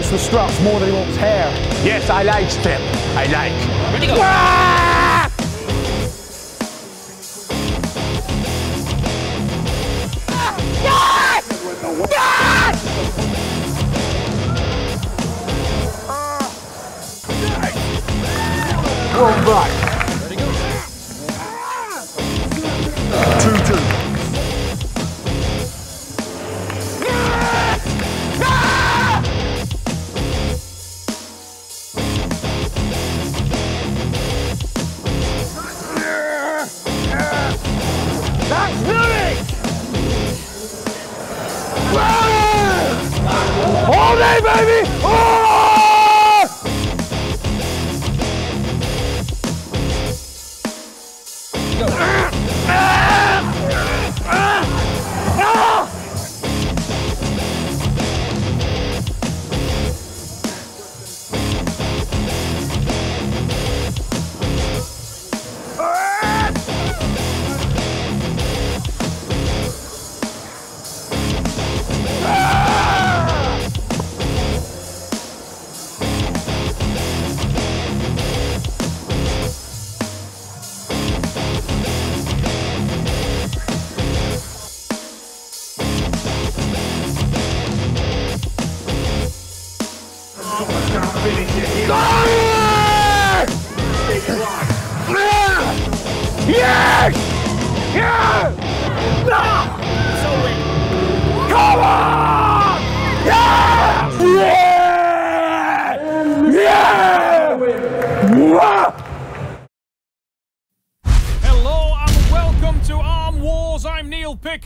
wants the struts more than he wants hair. Yes, I like step. I like. Ready, go. One back. Ready, go. 2-2. That's Louis! All day, baby! Oh! Yes! Yes!